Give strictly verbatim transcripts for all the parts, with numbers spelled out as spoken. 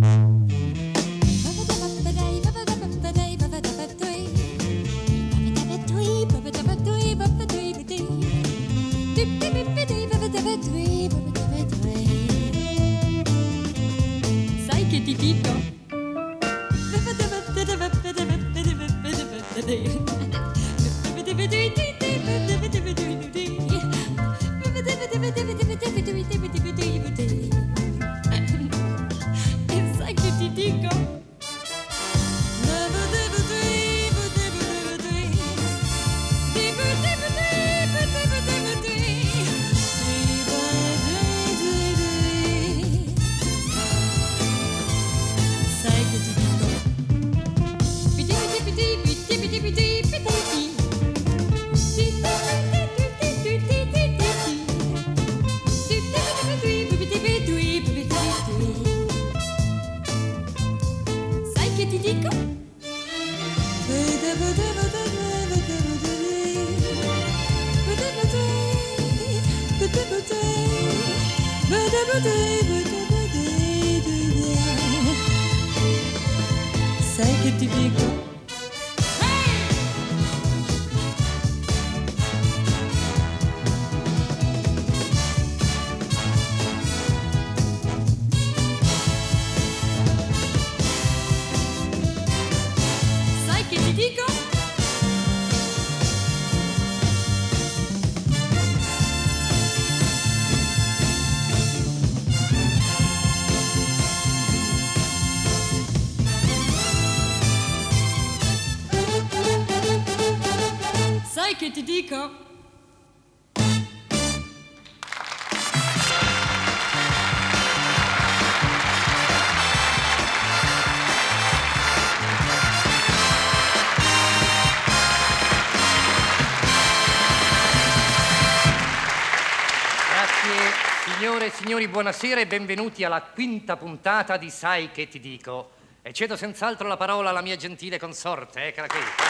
Sai che ti dico? E sai che ti dico? Sai che ti dico? Sai che ti dico? Sai che ti dico? Signore e signori, buonasera e benvenuti alla quinta puntata di Sai che ti dico. E cedo senz'altro la parola alla mia gentile consorte, eccola qui. Basta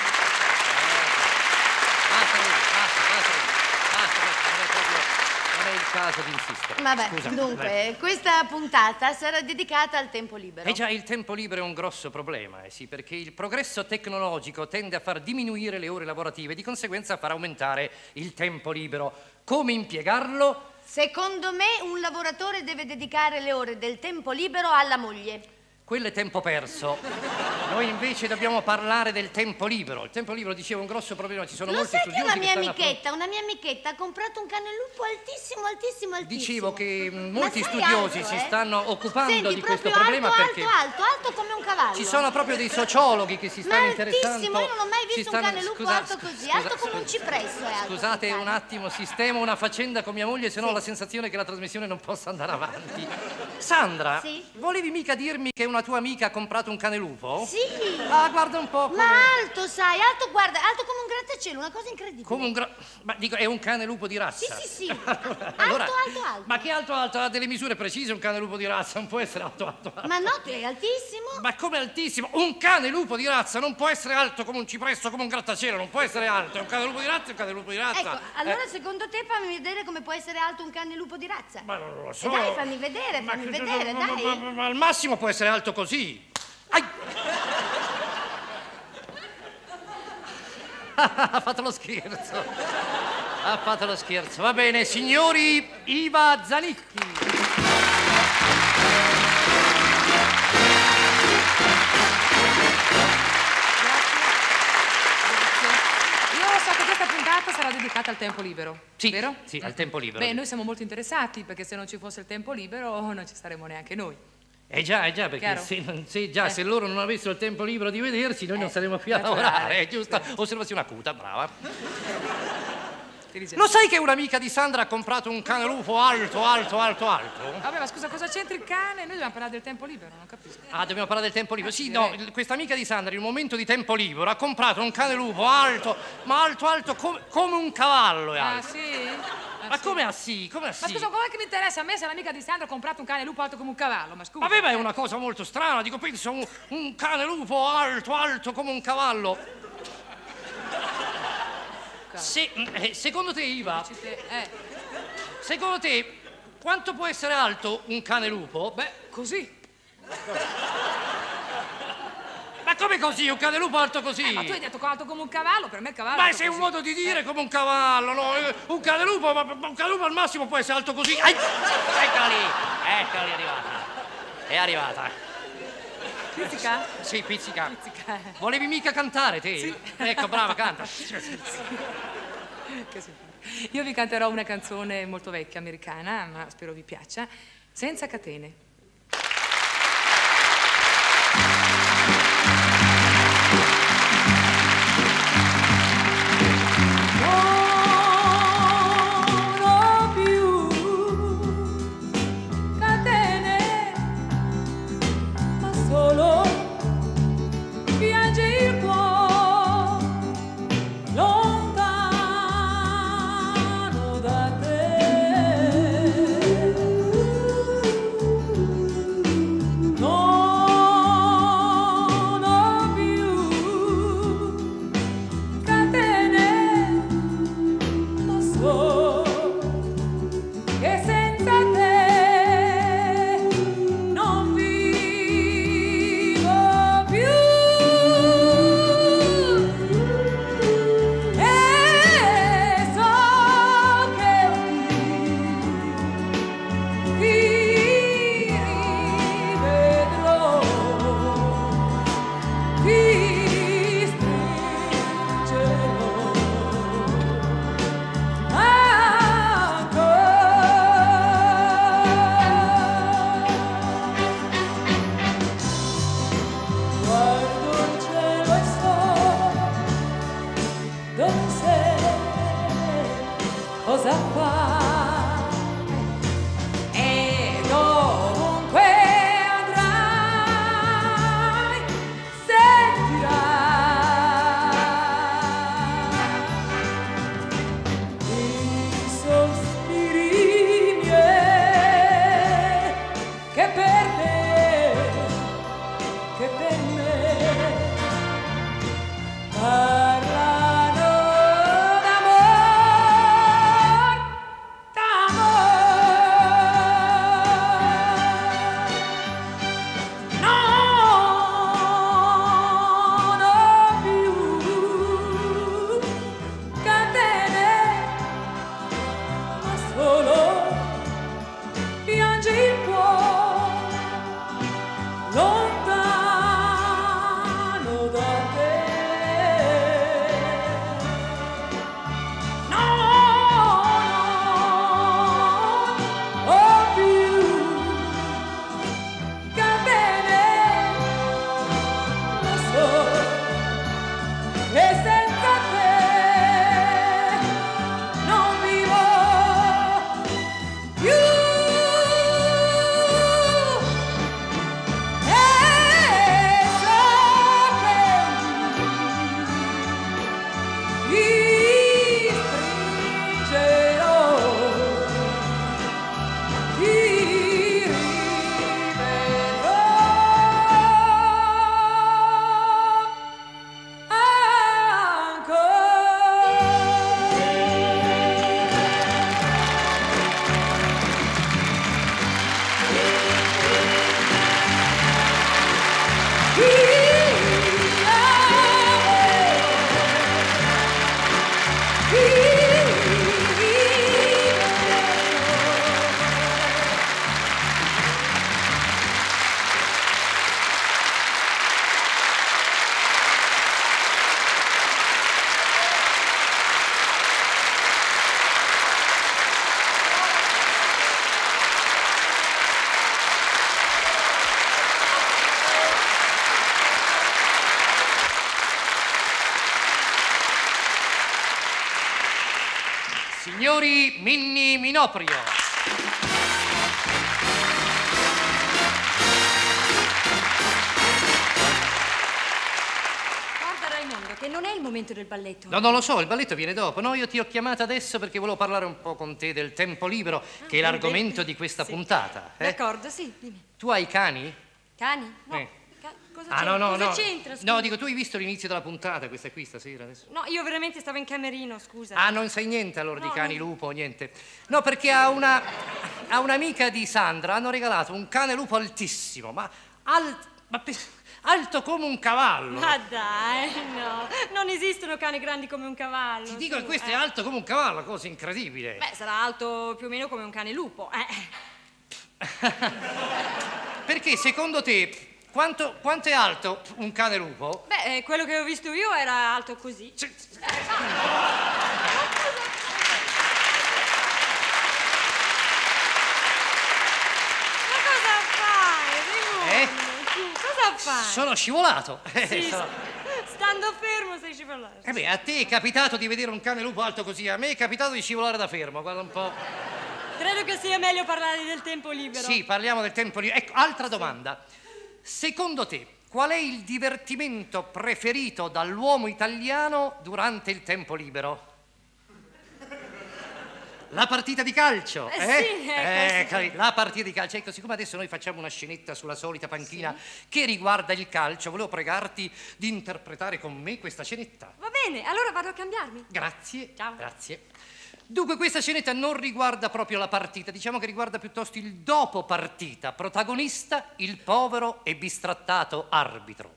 lui, basta, basta lui, basta, basta, non è proprio, non è il caso di insistere. Vabbè, Scusa, dunque, beh. questa puntata sarà dedicata al tempo libero. Eh già, il tempo libero è un grosso problema, eh sì, perché il progresso tecnologico tende a far diminuire le ore lavorative e di conseguenza a far aumentare il tempo libero. Come impiegarlo? Secondo me un lavoratore deve dedicare le ore del tempo libero alla moglie. Quello è tempo perso. Noi invece dobbiamo parlare del tempo libero. Il tempo libero, dicevo, è un grosso problema. Ci sono Lo molti sai che studiosi una mia stanno amichetta, una mia amichetta ha comprato un cane lupo altissimo, altissimo, altissimo. Dicevo che mh, Ma molti sai studiosi altro, si eh? stanno occupando Senti, di questo proprio problema alto, perché alto, alto, alto come un cavallo. ci sono proprio dei sociologhi che si stanno Ma interessando. altissimo, io non ho mai si visto stanno- un cane lupo scusa- alto così, scusa- alto come un cipresso è alto. Scusate quel un cane. attimo, sistemo una faccenda con mia moglie, se no ho Sì. la sensazione che la trasmissione non possa andare avanti. Sandra, Sì? volevi mica dirmi che una tua amica ha comprato un cane lupo? Sì. Ah, guarda un po'. Ma come- alto, sai, alto, guarda, alto come un grattacielo, una cosa incredibile. Come un gra... Ma dico, è un cane lupo di razza? Sì, sì, sì. Allora, Alto, alto, alto. Ma che alto alto? Ha delle misure precise un cane lupo di razza, non può essere alto alto alto. Ma no, tu è altissimo. Ma come altissimo? Un cane lupo di razza non può essere alto come un cipresso, come un grattacielo, non può essere alto. È un cane lupo di razza, è un cane lupo di razza. Ecco, allora Eh, secondo te fammi vedere come può essere alto un cane lupo di razza? ma non lo so. E dai, fammi vedere, Ma fammi che- vedere, ma- ma- dai. ma- ma- ma al massimo può essere alto così. Ai! Ha fatto lo scherzo. Ha fatto lo scherzo. Va bene, signori, Iva Zanicchi. Io so che questa puntata sarà dedicata al tempo libero, Sì, vero? sì, al tempo libero. Beh, noi siamo molto interessati perché se non ci fosse il tempo libero non ci saremmo neanche noi. Eh già, eh già, perché Chiaro? se, non- se già Eh. se loro non avessero il tempo libero di vederci, noi non Eh, saremmo qui a naturale. lavorare, è giusto? Osservazione acuta, brava. Ti dice- Lo sai che un'amica di Sandra ha comprato un cane lupo alto, alto, alto, alto? Vabbè, ma scusa, cosa c'entra il cane? Noi dobbiamo parlare del tempo libero, non capisco. Ah, dobbiamo parlare del tempo libero. Sì, Sì, no, direi. il- questa amica di Sandra in un momento di tempo libero ha comprato un cane lupo alto, ma alto, alto come, come un cavallo è Ah, alto. sì? Ah, Ma sì. come ah sì? Come ah Ma sì? scusa, com'è che mi interessa a me se l'amica di Sandra ha comprato un cane lupo alto come un cavallo? Ma scusa. Vabbè, ma è una cosa molto strana, dico, penso a un, un cane lupo alto, alto come un cavallo. Se- eh, secondo te, Iva, Dici te, Eh, secondo te, quanto può essere alto un cane lupo? beh, così. Ma come così? Un cane lupo alto così? Eh, ma tu hai detto alto come un cavallo, per me il cavallo. Ma è sei un così. modo di dire come un cavallo, no? Un cane lupo, ma un cane lupo al massimo può essere alto così. Ai! Eccola lì, eccola lì, è arrivata. È arrivata. Pizzica? Sì, pizzica. Pizzica. Volevi mica cantare, te? Sì. Ecco, brava, canta. Che simpatica. Io vi canterò una canzone molto vecchia, americana, ma spero vi piaccia. Senza catene. Signori Minni Minoprio. Guarda Raimondo, che non è il momento del balletto. No, non lo so, il balletto viene dopo. No, io ti ho chiamata adesso perché volevo parlare un po' con te del tempo libero, Ah, che è l'argomento bene. di questa Sì. puntata. Eh? D'accordo, sì, dimmi. Tu hai cani? Cani? No. Eh. Ca- cosa Ah, c'entra? no, no, cosa no. c'entra? Scusa? No, dico, tu hai visto l'inizio della puntata, questa qui stasera adesso? No, io veramente stavo in camerino, scusa. Ah, non sai niente allora di No, cani, no. lupo, niente. No, perché a una, a un'amica di Sandra hanno regalato un cane lupo altissimo, ma alto, ma pe- alto come un cavallo. Ma dai, no. Non esistono cani grandi come un cavallo. Ti dico su, che questo eh. è alto come un cavallo, cosa incredibile. Beh, sarà alto più o meno come un cane lupo. Eh. Perché secondo te quanto, quanto è alto un cane lupo? Beh, eh, quello che ho visto io era alto così. Cioè, Ma cosa fai, Raimondo? Eh? Cosa fai? sono scivolato. Sì, Sono- stando fermo sei scivolato. Eh beh, a te è capitato di vedere un cane lupo alto così, a me è capitato di scivolare da fermo, guarda un po'. Credo che sia meglio parlare del tempo libero. Sì, parliamo del tempo libero. Ecco, altra domanda. Secondo te, qual è il divertimento preferito dall'uomo italiano durante il tempo libero? La partita di calcio, Eh, eh? sì, eh, Eh, cari- la partita di calcio. Ecco, siccome adesso noi facciamo una scenetta sulla solita panchina che riguarda il calcio, volevo pregarti di interpretare con me questa scenetta. Va bene, allora vado a cambiarmi. Grazie. Ciao. Grazie. Dunque, questa scenetta non riguarda proprio la partita, diciamo che riguarda piuttosto il dopo partita. Protagonista, il povero e bistrattato arbitro.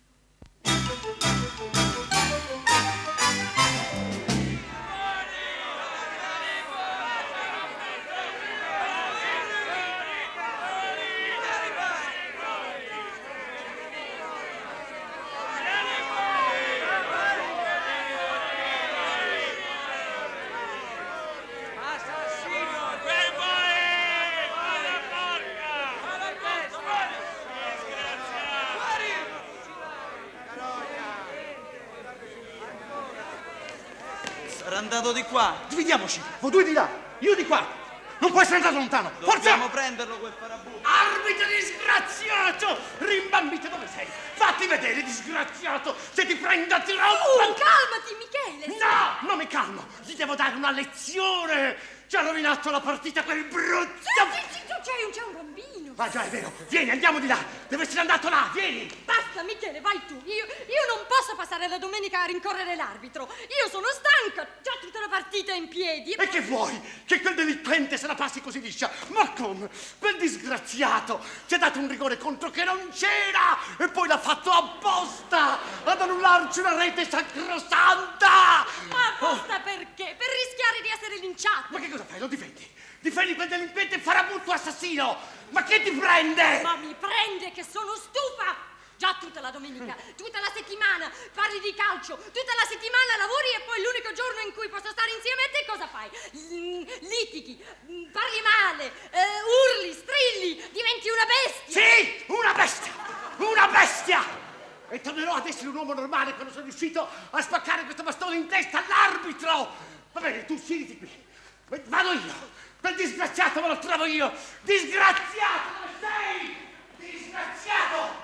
Era andato di qua. Dividiamoci, voi due di là, io di qua. Non può essere andato lontano. Dobbiamo Forza! prenderlo quel farabutto. Arbitro disgraziato! Rimbambito dove sei? Fatti vedere, disgraziato! Se ti prendo a troppo! Uh, calmati, Michele! No, non mi calmo! Gli devo dare una lezione! Ci ha rovinato la partita quel brutto! Zitto, zitto, c'è un, c'è un bambino! Ma già, è vero! Vieni, andiamo di là! Deve essere andato là, vieni! Basta, Michele, vai tu! Io, io non posso passare la domenica a rincorrere l'arbitro! Io sono stanca! Già tutta la partita è in piedi! E che vuoi? Che quel delinquente se la passi così liscia? Ma come? Quel disgraziato ci ha dato un rigore contro che non c'era e poi l'ha fatto apposta ad annullarci una rete sacrosanta! Ma apposta perché? Per rischiare di essere linciato! Ma che cosa fai? Lo difendi? Difendi quel delinquente farabutto assassino! Ma che ti prende? Ma mi prende che sono stufa! Già tutta la domenica, tutta la settimana parli di calcio, tutta la settimana lavori e poi l'unico giorno in cui posso stare insieme a te cosa fai? Mm, litighi, mm, parli male, eh, urli, strilli, diventi una bestia! Sì, una bestia! Una bestia! E tornerò ad essere un uomo normale quando sono riuscito a spaccare questo bastone in testa all'arbitro! Va bene, tu siediti qui. Vado io! Quel disgraziato me lo trovo io! Disgraziato, dove sei? Disgraziato!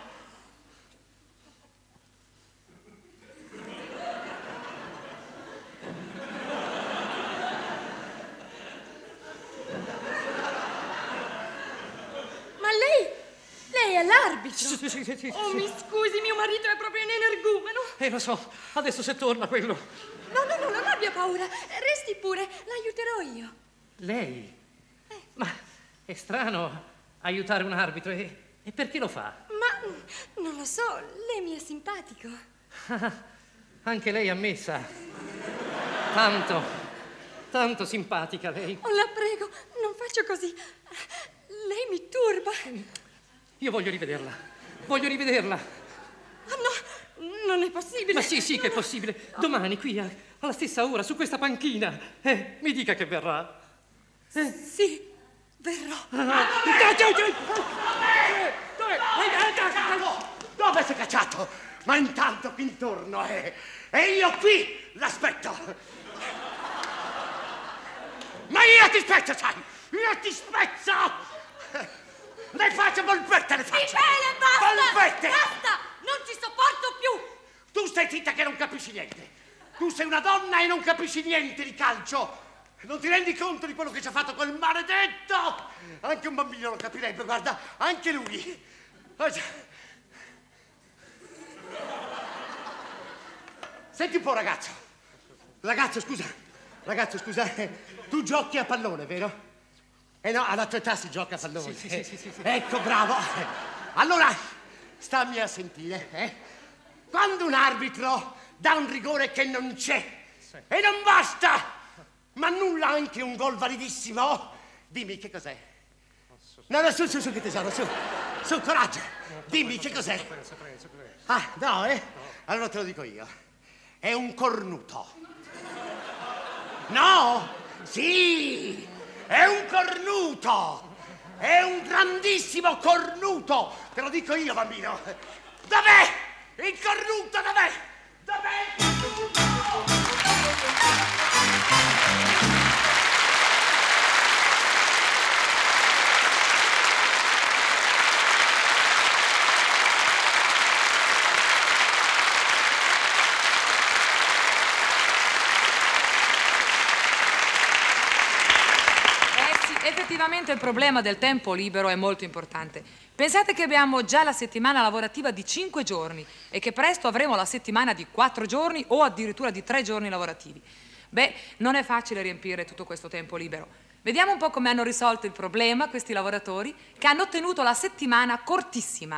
Ma lei, lei è l'arbitro? Sì, sì, sì, sì, Oh, sì. mi scusi, mio marito è proprio un energumeno. Eh, lo so, adesso se torna quello. No, no, no, non abbia paura, resti pure, l'aiuterò io. Lei? Ma è strano aiutare un arbitro, e, e perché lo fa? Ma mm, non lo so, lei mi è simpatico. Anche lei a me sa. Tanto, tanto simpatica lei. Oh, la prego, non faccio così. Lei mi turba. Io voglio rivederla. Voglio rivederla. Ah, no, non è possibile. Ma sì, sì che è possibile. Domani, qui, a- alla stessa ora, su questa panchina. Eh, mi dica che verrà. Eh. Sì, verrò. Ah, dai, dai, dai. Dove? Cacciato! Dove sei cacciato? Ma intanto qui intorno è... E io qui l'aspetto! Ma io ti spezzo, sai! Io ti spezzo! Le faccio polpette, le faccio! Michele, basta! Polpette! Basta! Non ci sopporto più! Tu stai zitta che non capisci niente! Tu sei una donna e non capisci niente di calcio! Non ti rendi conto di quello che ci ha fatto quel maledetto? Anche un bambino lo capirebbe, guarda, anche lui. Ah, già. Senti un po', ragazzo. Ragazzo, scusa. Ragazzo, scusa. Tu giochi a pallone, vero? Eh no, alla tua età si gioca a pallone. Sì, sì, sì, sì, sì. Ecco, bravo. Allora, stammi a sentire, eh? Quando un arbitro dà un rigore che non c'è, sì, e non basta, ma annulla anche un gol validissimo, dimmi che cos'è? No, no, su, su, su, che tesoro, su, su, coraggio, dimmi che cos'è? Ah, no, eh? Allora te lo dico io, è un cornuto. No, sì, è un cornuto. È un grandissimo cornuto! Te lo dico io, bambino! Dov'è? Il cornuto dov'è? Dov'è il cornuto? Effettivamente il problema del tempo libero è molto importante. Pensate che abbiamo già la settimana lavorativa di cinque giorni e che presto avremo la settimana di quattro giorni o addirittura di tre giorni lavorativi. Beh, non è facile riempire tutto questo tempo libero. Vediamo un po' come hanno risolto il problema questi lavoratori che hanno ottenuto la settimana cortissima.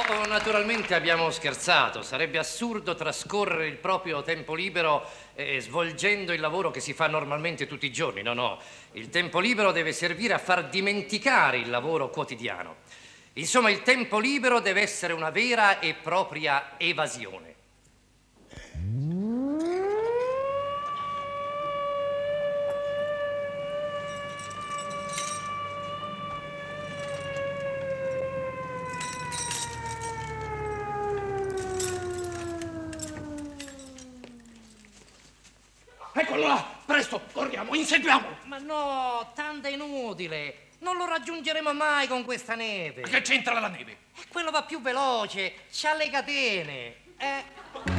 Oh, naturalmente abbiamo scherzato. Sarebbe assurdo trascorrere il proprio tempo libero eh, svolgendo il lavoro che si fa normalmente tutti i giorni. No, no. Il tempo libero deve servire a far dimenticare il lavoro quotidiano. Insomma, il tempo libero deve essere una vera e propria evasione. Eccolo là, presto, corriamo, inseguiamo. Ma no, tanto è inutile. Non lo raggiungeremo mai con questa neve. Ma che c'entra la neve? E quello va più veloce, c'ha le catene. Eh.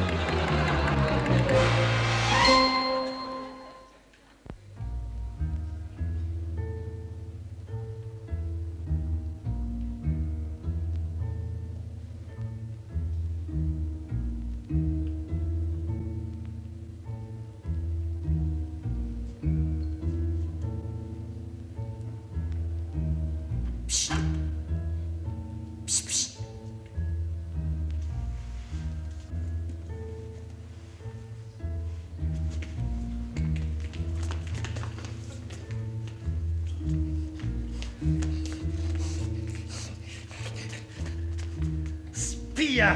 Spia!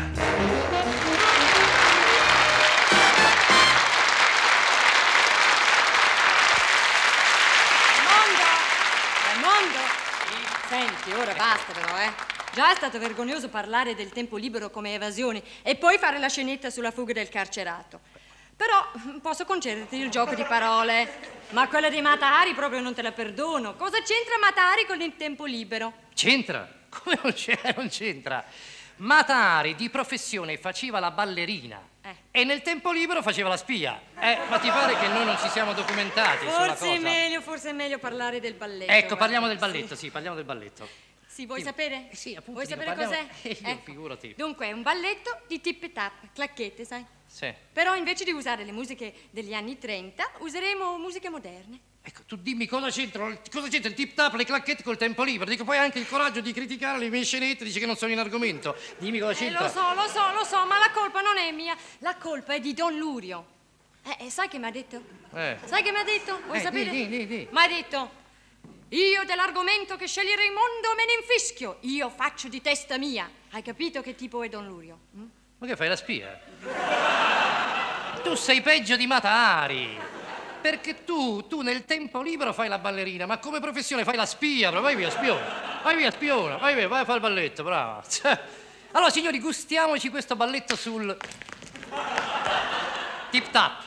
Senti, ora basta però, eh. Già è stato vergognoso parlare del tempo libero come evasione e poi fare la scenetta sulla fuga del carcerato. Però posso concederti il gioco di parole. Ma quella di Mata Hari proprio non te la perdono. Cosa c'entra Mata Hari con il tempo libero? C'entra? Come non c'è? Non c'entra. Mata Hari di professione faceva la ballerina eh. e nel tempo libero faceva la spia. Eh, ma ti pare che noi non ci siamo documentati forse sulla cosa? È meglio, forse è meglio parlare del balletto. Ecco, guarda. parliamo del balletto, sì, sì parliamo del balletto. Sì, vuoi sì. sapere? Eh sì, appunto. Vuoi dico, sapere parliamo... cos'è? Eh, io, ecco. figurati. Dunque, è un balletto di tip e tap, clacchette, sai? Sì. Però invece di usare le musiche degli anni trenta, useremo musiche moderne. Ecco, tu dimmi cosa c'entra, cosa c'entra il tip tap, le clacchette col tempo libero. Dico, poi hai anche il coraggio di criticare le mie scenette, dici che non sono in argomento. Dimmi cosa Eh, c'entra. lo so, lo so, lo so, ma la colpa non è mia. La colpa è di Don Lurio. Eh, eh sai che mi ha detto? Eh. Sai che mi ha detto? Vuoi Eh, sapere? di, di, di, di. Mi ha detto, io dell'argomento che scegliere il mondo me ne infischio. Io faccio di testa mia. Hai capito che tipo è Don Lurio? Hm? Ma che fai, la spia? Tu sei peggio di Mata Hari. Perché tu, tu nel tempo libero fai la ballerina, ma come professione fai la spia. Vai via, spiona. Vai via, spiona. Vai via, vai a fare il balletto, brava. Allora, signori, gustiamoci questo balletto sul tip tap.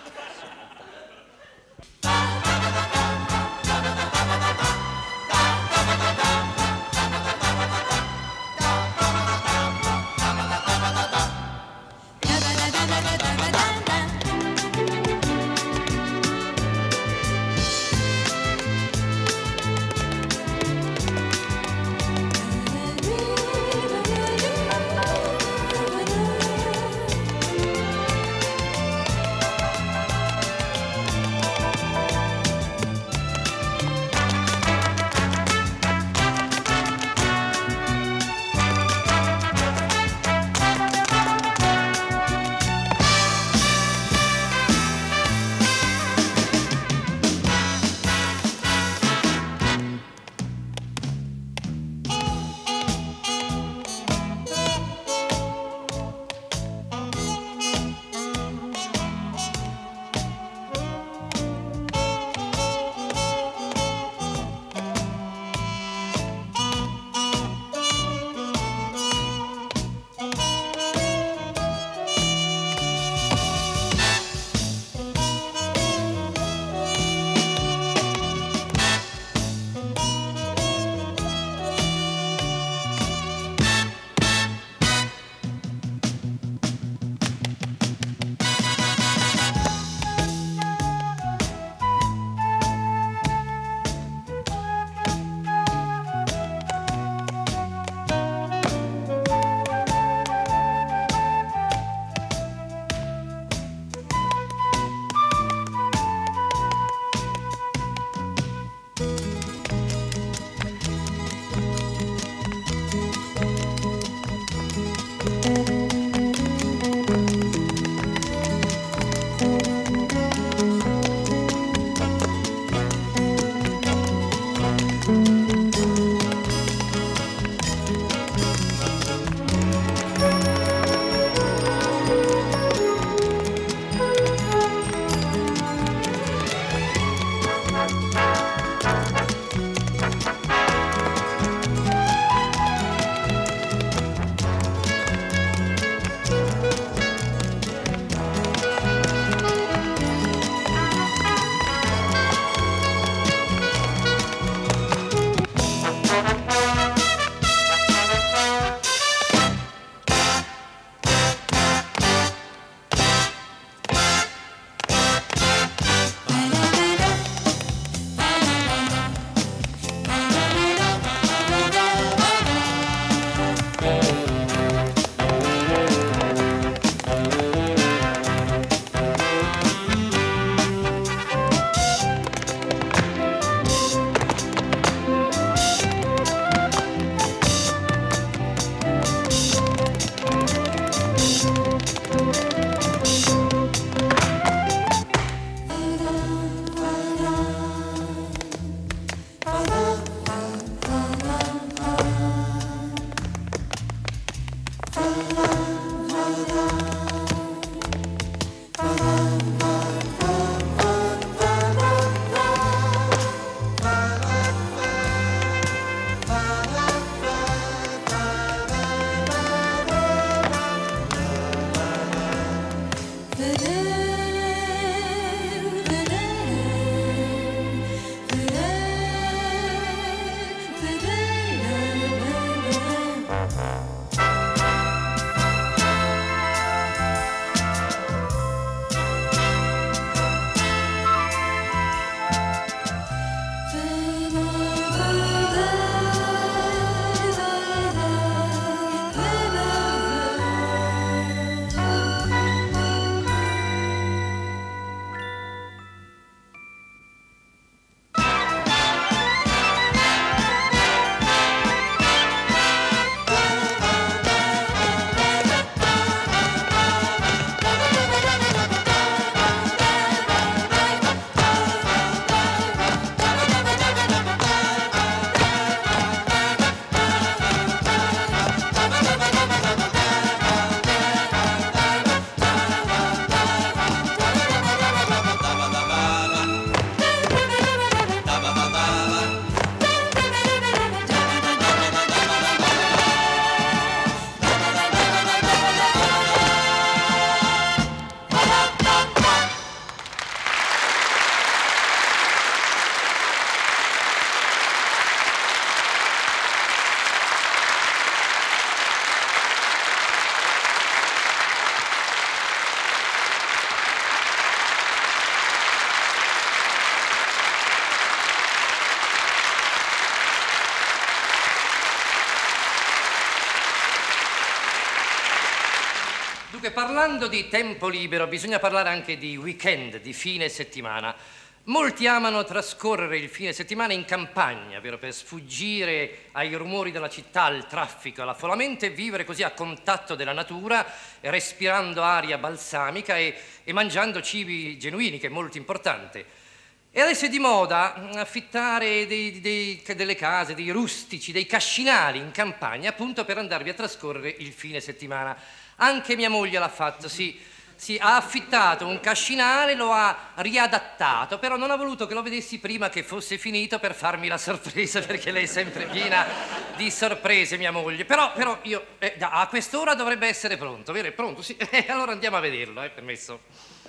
parlando di tempo libero bisogna parlare anche di weekend, di fine settimana. Molti amano trascorrere il fine settimana in campagna, vero? Per sfuggire ai rumori della città, al traffico, all'affollamento e vivere così a contatto della natura, respirando aria balsamica e, e mangiando cibi genuini, che è molto importante. E adesso è di moda affittare dei, dei, delle case, dei rustici, dei cascinali in campagna, appunto per andarvi a trascorrere il fine settimana. Anche mia moglie l'ha fatto, sì. Sì, ha affittato un cascinale, lo ha riadattato, però non ha voluto che lo vedessi prima che fosse finito per farmi la sorpresa, perché lei è sempre piena di sorprese, mia moglie. Però, però io, eh, a quest'ora dovrebbe essere pronto, vero? È pronto? Sì. Eh, allora andiamo a vederlo, eh, permesso.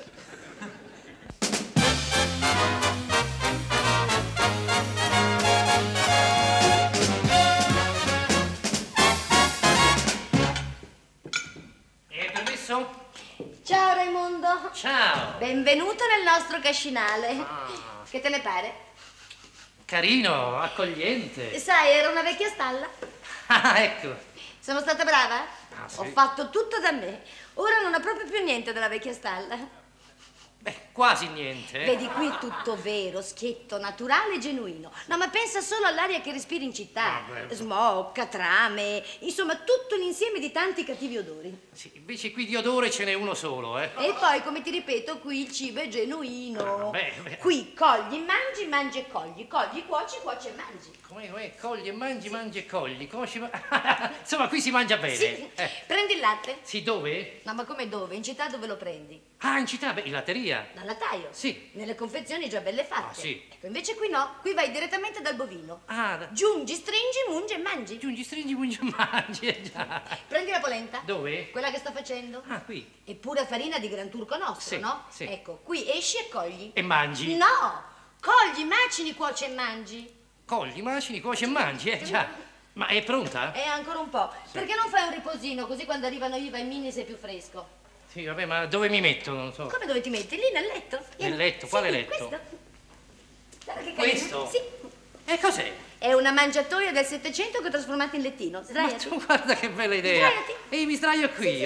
Eh, permesso? Ciao Raimondo. Ciao. Benvenuto nel nostro cascinale. Ah. Che te ne pare? Carino, accogliente. Sai, era una vecchia stalla. Ah, ecco. Sono stata brava? Ah, sì. Ho fatto tutto da me. Ora non ho proprio più niente della vecchia stalla. Beh, quasi niente. Vedi, qui tutto vero, schietto, naturale e genuino. No, ma pensa solo all'aria che respiri in città. Vabbè. Smog, catrame, insomma tutto un insieme di tanti cattivi odori. Sì, invece qui di odore ce n'è uno solo, eh. E poi, come ti ripeto, qui il cibo è genuino. Ah, vabbè, vabbè. Qui cogli, mangi, mangi e cogli. Cogli, cuoci, cuoci e mangi. Come, come cogli e mangi, mangi e cogli. Come si ma... Insomma, qui si mangia bene. Sì. Eh. Prendi il latte? Sì, dove? No, ma come dove? In città dove lo prendi? Ah, in città, beh, in latteria. Dal lattaio? Sì. Nelle confezioni già belle fatte. Ah, sì. Ecco, invece qui no, qui vai direttamente dal bovino. Ah, da... Giungi, stringi, mungi e mangi. Giungi, stringi, mungi e mangi. eh, già. Prendi la polenta. Dove? Quella che sto facendo. Ah, qui. È pura farina di Gran Turco nostro, Sì, no? sì. Ecco, qui esci e cogli. E mangi. No! Cogli, macini, cuoci e mangi. Cogli, macini, cuoci e mangi, eh, già. Ma è pronta? E ancora un po'. Perché non fai un riposino, così quando arrivano Iva e Mini sei più fresco? Sì, vabbè, ma dove mi metto? Non so. Come dove ti metti? Lì nel letto? Nel letto? Sì, Quale letto? Questo. Guarda che carino. Questo? Sì. E cos'è? È una mangiatoia del Settecento che ho trasformato in lettino. Ma Sdraiati. tu guarda che bella idea. Sdraiati. E mi sdraio qui io.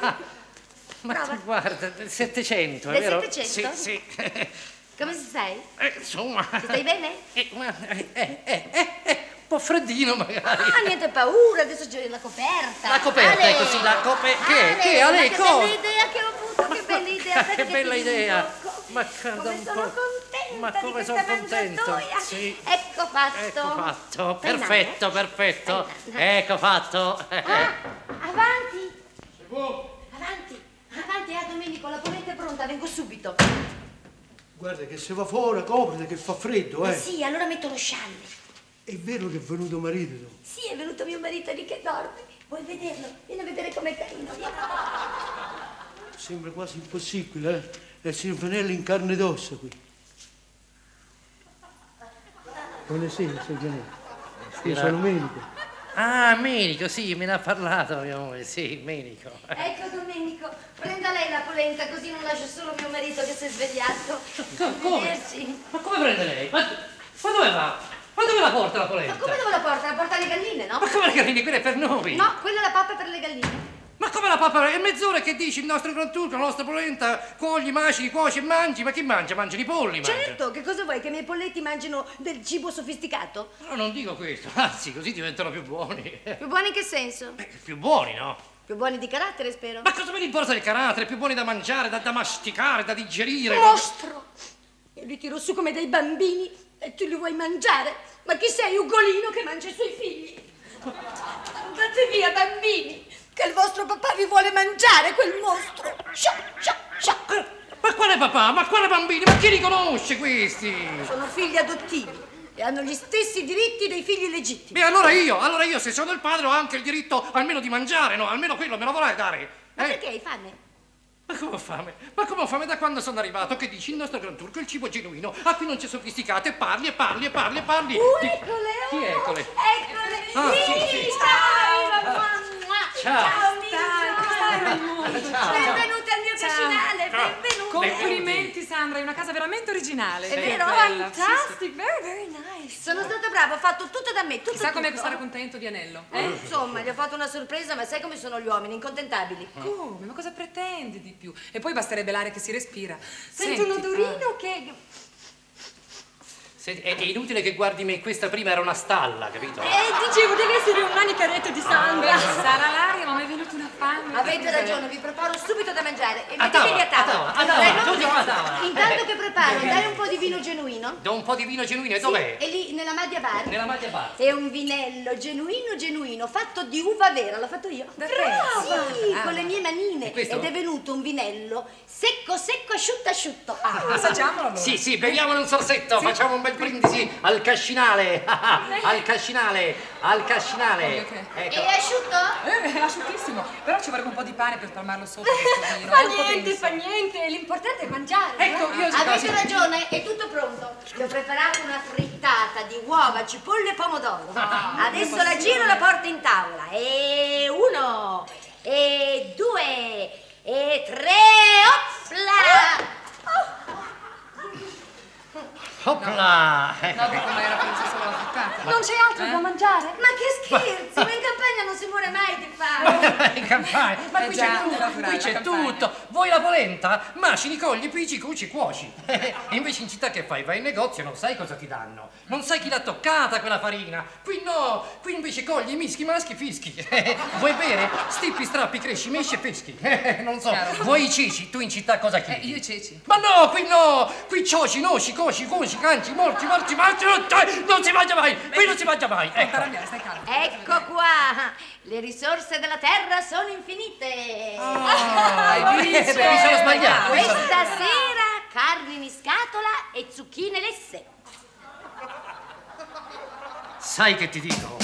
Ma Prova. tu guarda, del Settecento, è Del vero? Settecento? Sì, sì. Come stai? Eh, insomma. Ti stai bene? Eh, ma, eh, eh, eh, eh, eh, un po' freddino magari. Ah, niente paura, adesso c'è la coperta. La coperta, Ale. ecco sì, la coperta. Che? Ale, Che? Ale, ma che cosa? bella idea che ho avuto, che bella idea. Aspetta Che bella ti idea. dico. Ma guarda come un sono po'. contenta Ma di come questa sono contento. mangiatoia. Sì. Ecco fatto. Ecco fatto, Fai perfetto, male? perfetto. Fai male? Ecco fatto. Ah, avanti. Oh, Avanti, avanti, ah Domenico, la polenta è pronta, vengo subito. guarda che se va fuori, copriti che fa freddo, Eh eh. sì, allora metto lo scialle. È vero che è venuto marito? tu? Sì, è venuto mio marito lì che dorme. Vuoi vederlo? Vieni a vedere com'è carino. Vieni. Sembra quasi impossibile, eh. È il Sinfanelli in carne ed ossa qui. Buonasera, Sinfanelli. Io sono Menico. Ah, Menico, sì, me ne ha parlato mia moglie, sì, Menico. Ecco Domenico, prenda lei la polenta così non lascio solo mio marito che si è svegliato. Co- come? Vederci. Ma come prende lei? Ma, ma dove va? Ma dove la porta la polenta? Ma come dove la porta? La porta alle galline, no? Ma come le galline? Quella è per noi. No, quella è la pappa per le galline. Ma come la papera? È mezz'ora che dici il nostro Gran Turco, la nostra polenta, cogli, macini, cuoci e mangi. Ma chi mangia? Mangiano i polli, mangia. Certo, che cosa vuoi? Che i miei polletti mangino del cibo sofisticato? No, non dico questo, anzi, così diventano più buoni. Più buoni in che senso? Eh, più buoni, no? Più buoni di carattere, spero. Ma cosa me ne importa del carattere? Più buoni da mangiare, da, da masticare, da digerire. Mostro! Io li tiro su come dei bambini e tu li vuoi mangiare? Ma chi sei, Ugolino, che mangia i suoi figli? Andate via, bambini, che il vostro papà vi vuole mangiare, quel mostro! Scia, scia, scia. Ma quale papà? Ma quale bambini? Ma chi li conosce questi? Sono figli adottivi e hanno gli stessi diritti dei figli legittimi. Beh, allora io, allora io, se sono il padre, ho anche il diritto almeno di mangiare, no? Almeno quello me lo vorrai dare. Ma Eh? perché hai fame? Ma come ho fame? Ma come ho fame da quando sono arrivato? Che dici, il nostro Gran Turco è il cibo genuino, a cui non c'è sofisticato, e parli, e parli, e parli, e parli. Uh, Di- eccole! Chi è, eccole? Eccole! Ah, sì, sì, sì. Ciao! Ciao! Ciao. Ciao, amico! Ciao. Benvenuti al mio Cascinale, benvenuta. Complimenti, Sandra, è una casa veramente originale. È vero? Bella. Fantastic, Sì, sì. very, very nice. Sono stata brava, ho fatto tutto da me, tutto Chissà come tutto. sarà contento Vianello. Eh, insomma, gli ho fatto una sorpresa, ma sai come sono gli uomini, incontentabili. Come? Ma cosa pretendi di più? E poi basterebbe l'aria che si respira. Senti un odorino che... Senti, è, è inutile che guardi me, questa prima era una stalla, capito? Eh, dicevo, deve essere un manicaretto di Sandra. Ah, sarà l'aria, ma mi è venuta una fame. Avete ragione, vi preparo subito da mangiare. E A mettetevi a tavola, tavola. a tavola, a tavola, Prego. tutti qua a tavola. Intanto che preparo, dai un po' di vino genuino. Do un po' di vino genuino, e Sì, dov'è? è lì, nella Madia Bar. Nella maglia bar. È un vinello genuino genuino, fatto di uva vera, l'ho fatto io. Da te? Brava! Sì, Ah. con le mie manine. E questo? Ed è venuto un vinello secco, secco, asciutto, asciutto. Ah, assaggiamolo allora. Sì, sì, beviamone un sorsetto, facciamo un bel brindisi al cascinale, al cascinale, al cascinale. Ok, ok. Ecco. E asciutto? Eh, è asciuttissimo. Però ci vorrebbe un po' di pane per spalmarlo sopra questo vino. Fa È un po' niente, denso. fa niente, l'importante è mangiare. Ecco, no? io so- Avete sì. ragione, è tutto pronto. Vi ho preparato una frittata di uova, cipolle e pomodoro. Adesso la giro e la porto in tavola. E uno, e due, e tre, opla! Opla! No, che come era penso solo la frittata. Non c'è altro da mangiare? Ma che scherzi, ma in campagna non si muore mai di fame. In campagna, ma Eh qui già, c'è tutto, naturale, qui c'è la campagna. tutto. Vuoi la polenta? Macini, cogli, pici, cuci, cuoci. Invece in città che fai? Vai in negozio e non sai cosa ti danno. Non sai chi l'ha toccata quella farina. Qui no, qui invece cogli, mischi, maschi, fischi. Vuoi bere? Stippi, strappi, cresci, mesci e peschi. Non so, Chiaro. vuoi i ceci? Tu in città cosa Eh, chiedi? io i ceci. Ma no, qui no! Qui cioci, noci, coci, coci, canci, morti, morti, morti, morti, non si mangia mai! Qui non si mangia mai! Non Ecco. t'arrabbiare, stai calmo. Ecco qua, le risorse della terra sono infinite. Ah, Hai visto? eh, mi sono sbagliato. Questa sera carne in scatola e zucchine lesse. Sai che ti dico?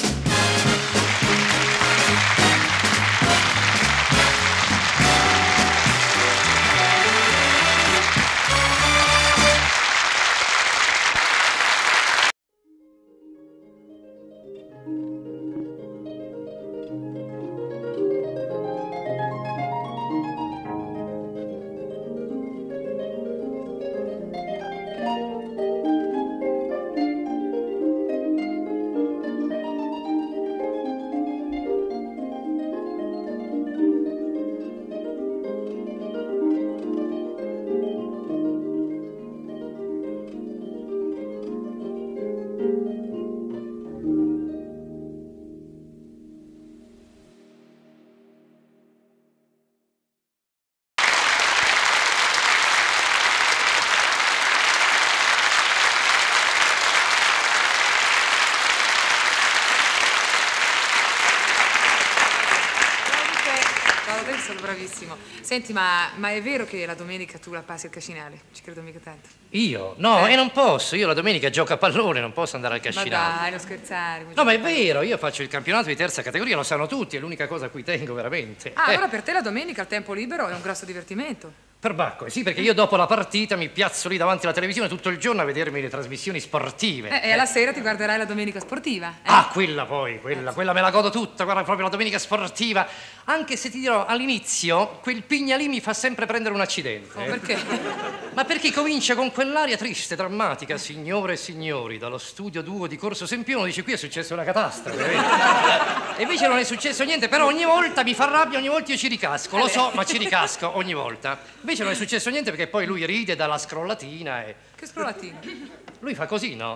Sono bravissimo. Senti, ma, ma è vero che la domenica tu la passi al cascinale? Ci credo mica tanto. Io? No, Eh. e non posso. Io la domenica gioco a pallone, non posso andare al Ma cascinale. dai, non scherzare. No, ma è vero, io faccio il campionato di terza categoria, lo sanno tutti, è l'unica cosa a cui tengo veramente. Ah, Eh, allora per te la domenica al tempo libero è un grosso divertimento. Perbacco, sì, perché io dopo la partita mi piazzo lì davanti alla televisione tutto il giorno a vedermi le trasmissioni sportive. Eh, e alla sera ti guarderai la domenica sportiva. Eh? Ah, quella poi, quella, quella me la godo tutta, guarda, proprio la domenica sportiva. Anche se ti dirò, all'inizio, quel pigna lì mi fa sempre prendere un accidente. Oh, perché? Ma perché comincia con quell'aria triste, drammatica, signore e signori, dallo studio duo di Corso Sempione, dice qui è successa una catastrofe, vedi? E invece non è successo niente, però ogni volta mi fa rabbia, ogni volta io ci ricasco, lo so, ma ci ricasco ogni volta. Invece non è successo niente perché poi lui ride dalla scrollatina e... Che scrollatina. Lui fa così, no?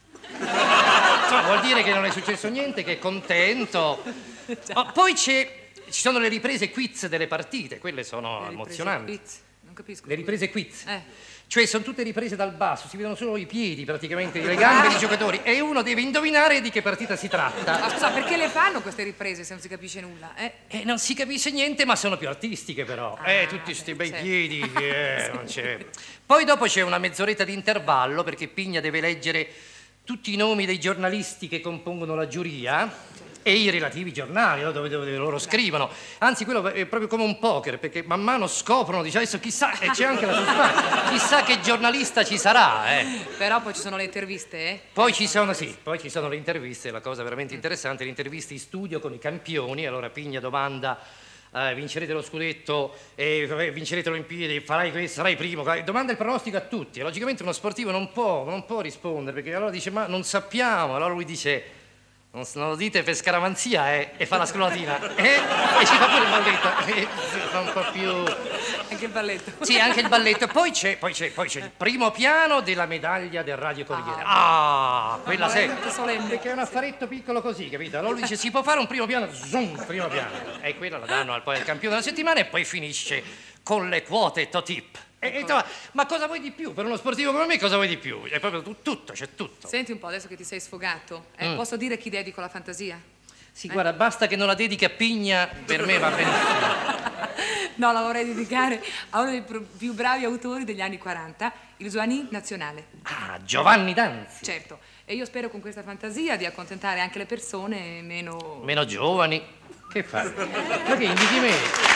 Insomma, vuol dire che non è successo niente, che è contento. Ma poi c'è... Ci sono le riprese quiz delle partite, quelle sono Le riprese emozionanti. quiz. Non capisco. Le riprese quiz. Eh. Cioè sono tutte riprese dal basso, si vedono solo i piedi praticamente, le gambe dei giocatori e uno deve indovinare di che partita si tratta. Ma scusa, perché le fanno queste riprese se non si capisce nulla? Eh? E non si capisce niente, ma sono più artistiche però. Ah, eh, tutti sti beh, bei certo. piedi, eh, non c'è. Poi dopo c'è una mezz'oretta di intervallo perché Pigna deve leggere tutti i nomi dei giornalisti che compongono la giuria e i relativi giornali, no, dove, dove loro scrivono. Anzi, quello è proprio come un poker, perché man mano scoprono, dice adesso chissà, e c'è anche la suspense, chissà che giornalista ci sarà, eh. Però poi ci sono le interviste, eh? Poi ci sono, sì, poi ci sono le interviste, la cosa veramente interessante, le interviste in studio con i campioni, allora Pigna domanda eh, vincerete lo scudetto, e vincerete le Olimpiadi, farai questo, sarai primo. Domanda il pronostico a tutti. E logicamente uno sportivo non può, non può rispondere, perché allora dice ma non sappiamo. Allora lui dice non, non lo dite per scaramanzia, eh, e fa la scrollatina eh, e ci fa pure il balletto, eh, fa un po' più... Anche il balletto. Sì, anche il balletto. Poi c'è, poi c'è, poi c'è il primo piano della medaglia del Radio Corriere. Ah, ah quella sempre. Solenne. Perché è un affaretto piccolo così, capito? Allora lui dice si può fare un primo piano, zoom, primo piano. E quella la danno al, poi al campione della settimana e poi finisce con le quote Totip. E, e, ma cosa vuoi di più? Per uno sportivo come me cosa vuoi di più? È proprio tutto, c'è tutto. Senti un po', adesso che ti sei sfogato, eh, mm. posso dire a chi dedico la fantasia? Sì, eh? guarda, basta che non la dedichi a Pigna, per me va benissimo. No, la vorrei dedicare a uno dei più bravi autori degli anni quaranta, il Joanie nazionale. Ah, Giovanni Danzi. Certo, e io spero con questa fantasia di accontentare anche le persone meno... Meno giovani. Che fai? Ma che indichi me?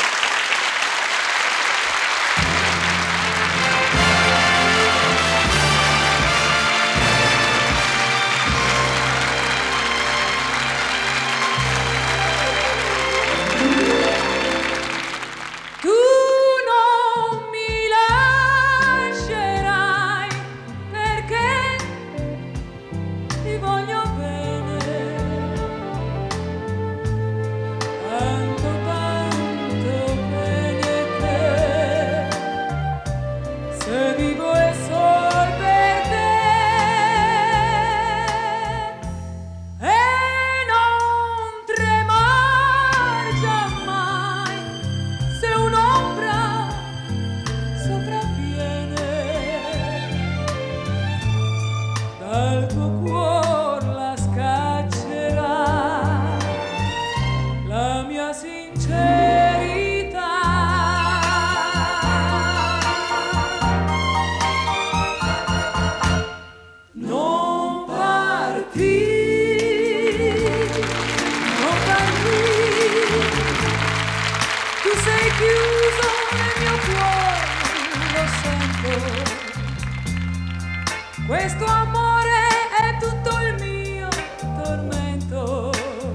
Questo amore è tutto il mio tormento.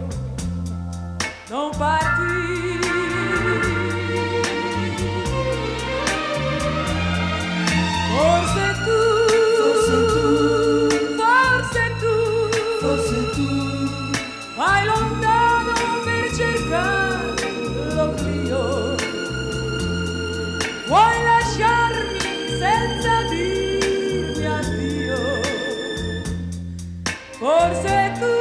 Non parti. Forse tu, forse tu, forse tu, vai lontano per cercare l'oblio. Vuoi lasciarmi senza dirmi addio? Forse tu,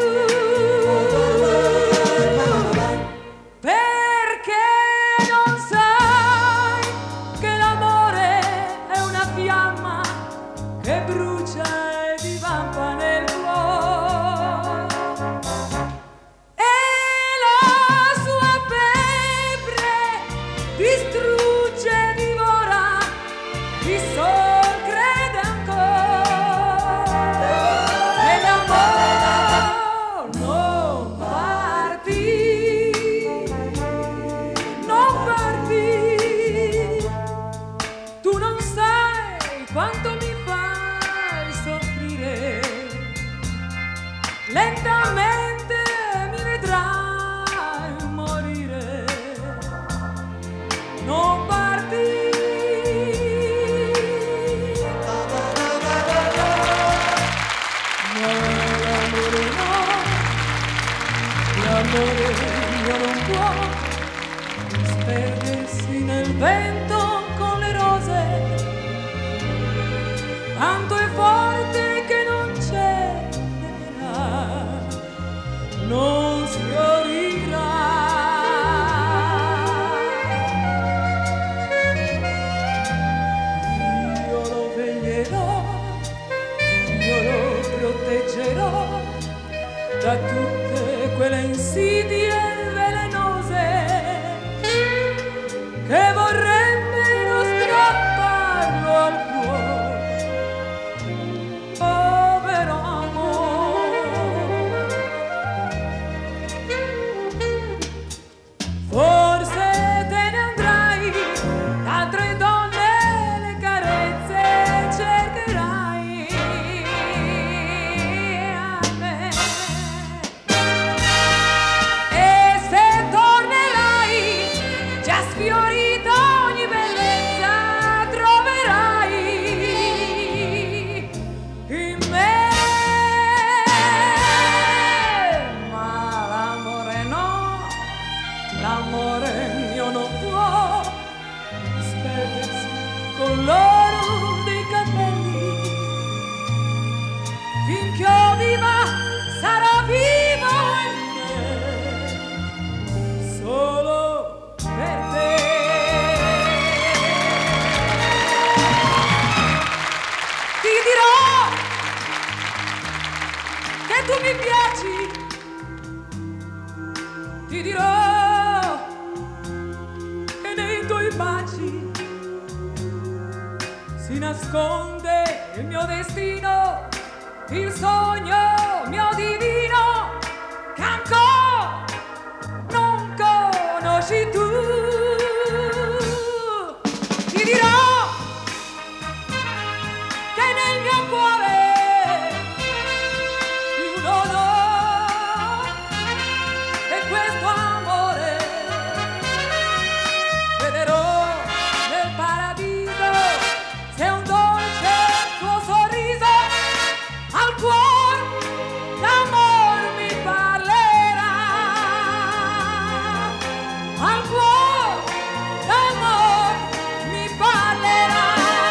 perché non sai che l'amore è una fiamma che brucia e divampa nel cuore, e la sua febbre distrugge, divora chi sol crede ancora. E l'amore non parti, non parti, tu non sai quanto mi fai soffrire, lentamente mi vedrai morire. Non parti. No, l'amore no, l'amore io non può sperdersi nel vento con le rose, tanto è forte che non cederà, non sfiorirà. Io lo veglierò, io lo proteggerò da tutte quelle insidie velenose che vorrebbero strapparlo al cuore. Povero amore, forse te ne andrai, da altre donne le carezze cercherai. A me. E tu mi piaci, ti dirò che nei tuoi baci si nasconde il mio destino, il sogno mio divino che ancora non conosci tu. Ti dirò che nel mio cuore più non ho che questo amore. Vedrò nel paradiso se un dolce tuo sorriso al cuore d'amor mi parlerà, al cuore d'amor mi parlerà.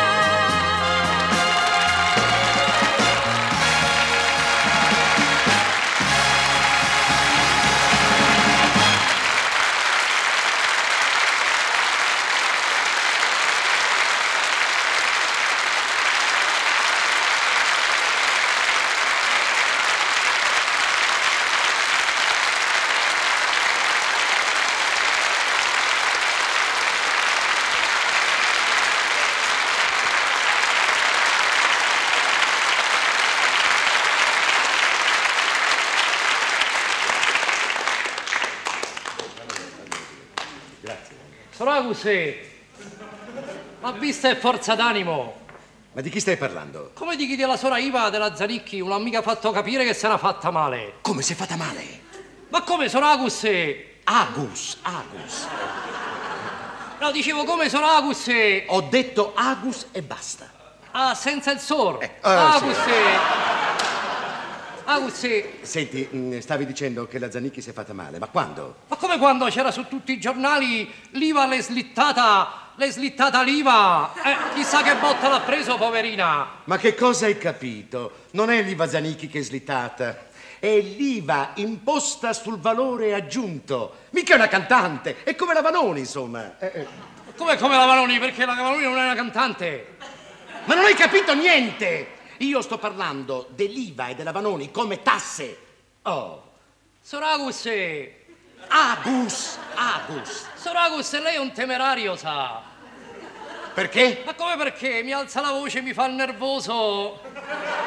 Soraguse, ma vista è forza d'animo. Ma di chi stai parlando? Come di chi della sora Iva della Zanicchi non ha mica fatto capire che si era fatta male. Come si è fatta male? Ma come Soraguse? Agus, Agus. No, dicevo come Soraguse? Ho detto Agus e basta. Ah, senza il sor. Eh, eh, Aguse. Aguse. Senti, mh, stavi dicendo che la Zanicchi si è fatta male, ma quando? Ma come quando c'era su tutti i giornali l'Iva l'è slittata, l'è slittata l'Iva. Eh, chissà che botta l'ha preso, poverina. Ma che cosa hai capito? Non è l'Iva Zanicchi che è slittata, è l'Iva imposta sul valore aggiunto. Mica è una cantante, è come la Vanoni, insomma. Eh, eh. Come come la Vanoni? Perché la Vanoni non è una cantante. Ma non hai capito niente! Io sto parlando dell'Iva e della Vanoni come tasse. Oh. Soraguse. Agus, Agus. Soraguse, lei è un temerario, sa. Perché? Ma come perché? Mi alza la voce, mi fa il nervoso. Eh,